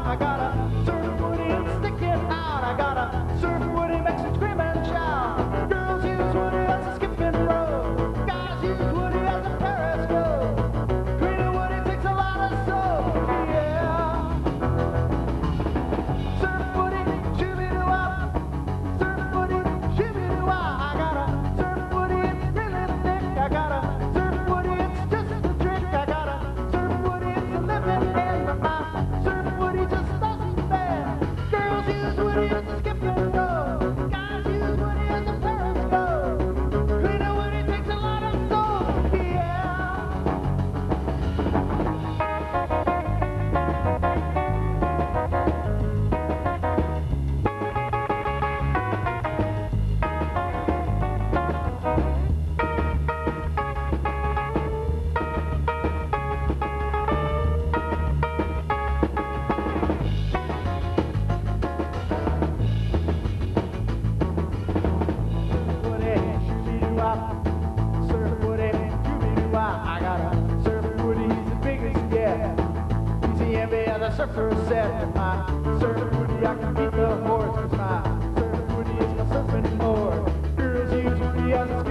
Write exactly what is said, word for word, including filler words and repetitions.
I got a surf woody and stick it out. I got a surf woody makes it scream and shout. Girls use woody as a skipping rope. Guys use woody as a periscope. Cleaning woody takes a lot of soap. Yeah. Surf woody, shooby-doo-wop. Surf woody, shooby-doo-wop. I got a surf woody, it's really thick. I got a surf woody, it's just a trick. I got a surf woody, it's a living in my mouth. Surf woody just doesn't bear. Girls use woody as a skipping rope. Guys use woody as a periscope. Cleaning woody takes a lot of soap. Yeah. Woody, shooby-doo-wop. Surf woody, shooby-doo-wop. I got a surf woody, he's the biggest yet. He's the envy of the surfer set. My surf woody, I can beat the horse. 'Cause my surf woody is my surfing lord. Girls use woody as a